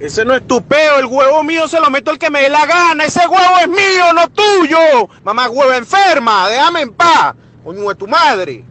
Ese no es tu peo, el huevo mío se lo meto el que me dé la gana. Ese huevo es mío, no tuyo. Mamá huevo enferma, déjame en paz. Coño de tu madre.